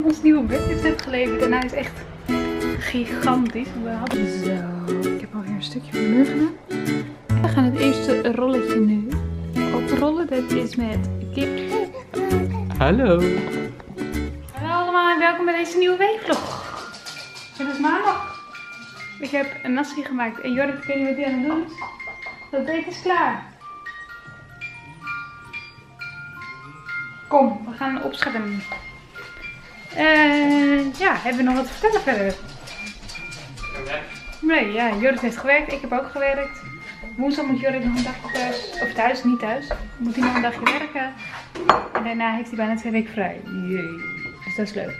Ons nieuwe bed is net geleverd en hij is echt gigantisch. We hadden zo. Ik heb alweer een stukje van de muur gedaan. We gaan het eerste rolletje nu oprollen. Dat is met kip. Hallo. Hallo allemaal en welkom bij deze nieuwe weekvlog. Het is maandag. Ik heb een nasi gemaakt en Jorrit, ik weet niet wat hij aan het doen is. Dat eten is klaar. Kom, we gaan opscheppen. Ja, hebben we nog wat te vertellen verder? Nee, ja, Jorrit heeft gewerkt, ik heb ook gewerkt. Woensdag moet Jorrit nog een dagje thuis, of thuis, niet thuis. Moet hij nog een dagje werken. En daarna heeft hij bijna 2 weken vrij. Jee. Dus dat is leuk.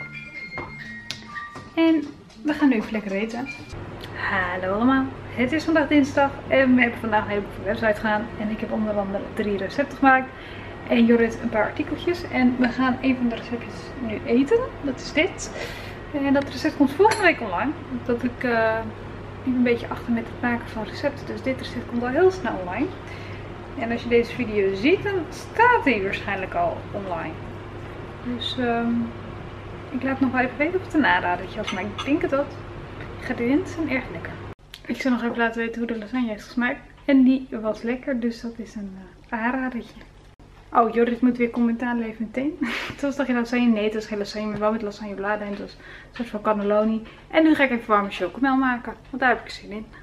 En we gaan nu even lekker eten. Hallo allemaal, het is vandaag dinsdag en we hebben vandaag een heleboel voor de website gedaan. En ik heb onder andere 3 recepten gemaakt. En Jorrit een paar artikeltjes. En we gaan een van de receptjes nu eten. Dat is dit. En dat recept komt volgende week online. Dat ik een beetje achter met het maken van recepten. Dus dit recept komt al heel snel online. En als je deze video ziet, dan staat hij waarschijnlijk al online. Dus ik laat nog wel even weten of het een aanradertje was. Maar ik denk het wel. De ingrediënten zijn erg lekker. Ik zal nog even laten weten hoe de lasagne heeft gesmaakt. En die was lekker. Dus dat is een aanradertje. Oh, Jorrit moet weer commentaar leveren meteen. Toen dacht je lasagne. Nee, het is geen lasagne, maar wel met lasagnebladen. En het was een soort van cannelloni. En nu ga ik even warme chocomel maken. Want daar heb ik zin in.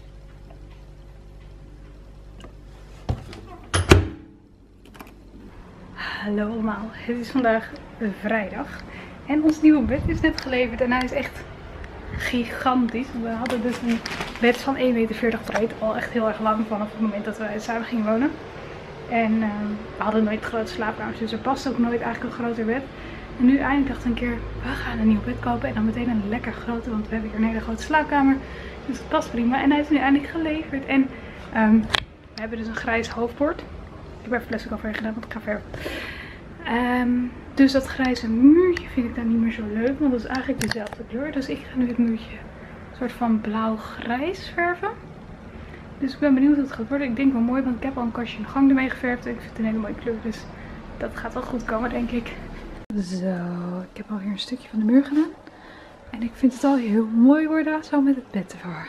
Hallo allemaal. Het is vandaag vrijdag. En ons nieuwe bed is net geleverd. En hij is echt gigantisch. We hadden dus een bed van 1,40 meter breed. Al echt heel erg lang vanaf het moment dat we samen gingen wonen. En we hadden nooit grote slaapkamers, dus er past ook nooit eigenlijk een groter bed. En nu eindelijk dacht ik een keer, we gaan een nieuw bed kopen en dan meteen een lekker grote, want we hebben hier een hele grote slaapkamer. Dus dat past prima. En hij is nu eindelijk geleverd. En we hebben dus een grijs hoofdbord. Ik heb even plastic overheen gedaan, want ik ga verven. Dus dat grijze muurtje vind ik dan niet meer zo leuk, want dat is eigenlijk dezelfde kleur. Dus ik ga nu het muurtje een soort van blauw-grijs verven. Dus ik ben benieuwd hoe het gaat worden. Ik denk wel mooi, want ik heb al een kastje in de gang ermee geverfd. En ik vind het een hele mooie kleur, dus dat gaat wel goed komen, denk ik. Zo, ik heb alweer een stukje van de muur gedaan. En ik vind het al heel mooi worden, zo met het bed ervoor.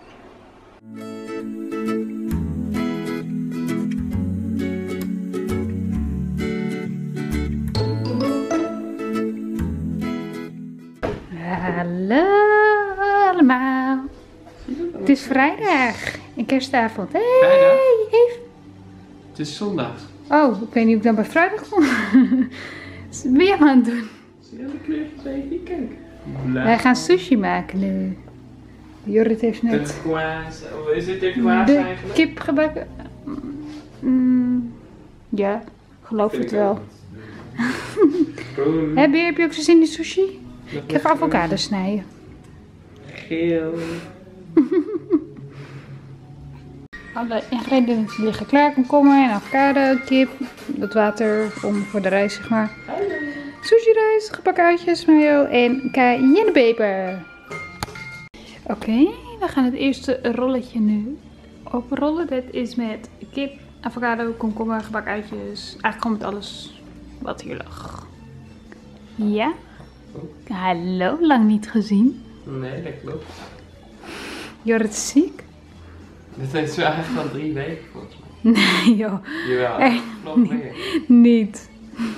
Hallo allemaal. Het is vrijdag en kerstavond. Hey, Vrijdag? Eve. Het is zondag. Oh, ik weet niet of ik dan bij vrijdag kom. Wat ben jij aan het doen? Zie je de kleurtjes even? Kijk. Wij gaan sushi maken nu. Jorrit heeft net Is dit turquoise de eigenlijk? kip gebakken. Ja, geloof het wel. Heb je ook zo zin in sushi? Ik ga even avocado snijden. Geel. Alle ingrediënten liggen klaar. Komkommer en avocado, kip, wat water om voor de rijst, zeg maar. Sushi rijst, gebakken uitjes, mayo en cayennepeper. Oké, we gaan het eerste rolletje nu oprollen. Dat is met kip, avocado, komkommer, gebakken uitjes. Eigenlijk gewoon met alles wat hier lag. Ja? Hallo, lang niet gezien. Nee, dat klopt. Jorrit is ziek? Dit heeft zo eigenlijk al 3 weken volgens mij. Nee joh. Jawel, Echt klopt weer. niet.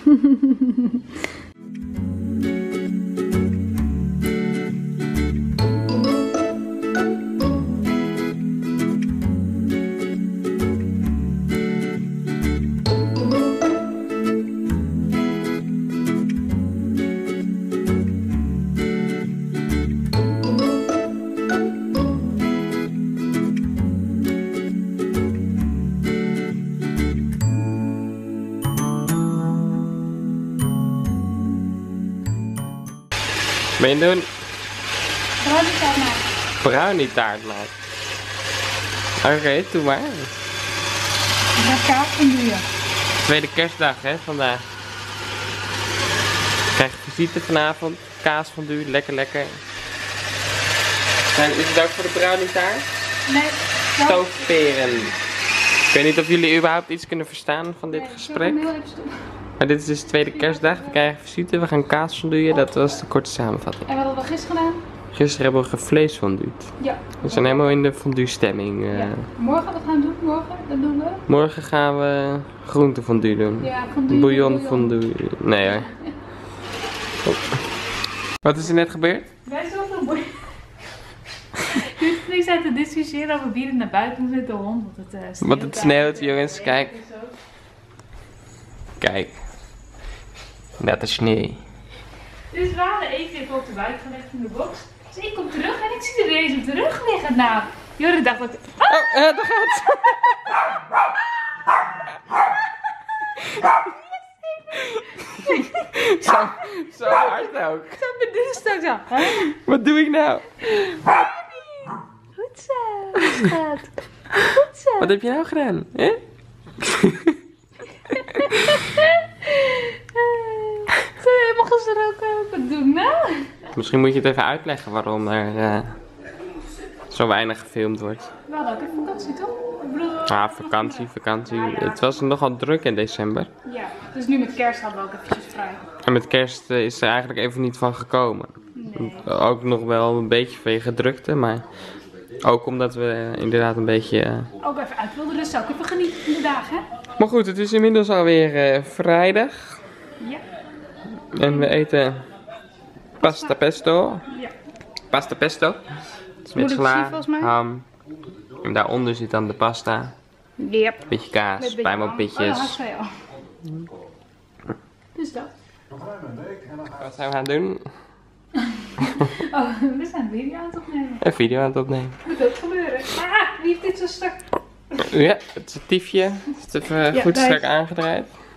Ben je doen? Brownie taart maken. Brownie taart maken. Oké, doe maar. Met kaas van duur. Tweede kerstdag hè, vandaag. Ik krijg visite vanavond. Kaas van duur, lekker lekker. En is het ook voor de brownie taart? Nee. Stoofperen. Ik weet niet of jullie überhaupt iets kunnen verstaan van dit gesprek. Maar dit is dus de tweede kerstdag. We krijgen visite. We gaan kaas fonduien. Dat was de korte samenvatting. En wat hadden we gisteren gedaan? Gisteren hebben we gevlees fonduut. Ja. We zijn helemaal in de fondue stemming. Ja. Morgen, wat gaan we doen? Morgen? Dat doen we? Morgen gaan we groente fondue doen. Ja, fondue. Bouillon fondue. Nee hoor. Oh. Wat is er net gebeurd? Wij zijn zoveel bouillon. Nu zijn te discussiëren over wie er naar buiten moet met de hond. Want het sneeuwt, jongens. Kijk. Kijk. Net als sneeuw. Dus we hadden even op de buik gelegd in de box. Dus ik kom terug en ik zie er ineens op de rug liggen. Nou, Jorik dacht dat... Oh, daar gaat ze. Zo hard ook. Zo met dit stuk zo. Wat doe ik nou? Goed zo, schat. Goed zo. Wat heb je nou gedaan? Hè? Helemaal gesproken. Wat doe ik nou? Misschien moet je het even uitleggen waarom er zo weinig gefilmd wordt. We hadden ook een vakantie, toch? Ik bedoel... Vakantie. Het was nogal druk in december. Ja, dus nu met kerst hadden we ook eventjes vrij. En met kerst is er eigenlijk even niet van gekomen. Nee. Ook nog wel een beetje vanwege drukte, maar ook omdat we inderdaad een beetje... Ook even uit wilden, dus ook even genieten van de dagen, hè? Maar goed, het is inmiddels alweer vrijdag. Ja. En we eten pasta pesto. Ja. Pasta pesto. Met moeilijk te zien, sla, volgens mij. ham. En daaronder zit dan de pasta. Yep. Beetje kaas, pijnboompitjes. Oh, dat al. Dus dat. Wat zijn we aan het doen? Oh, we zijn een video aan het opnemen. Een video aan het opnemen. Moet ook gebeuren. Ah, wie heeft dit zo stuk? Ja, het statiefje is even goed daar strak is- aangedraaid.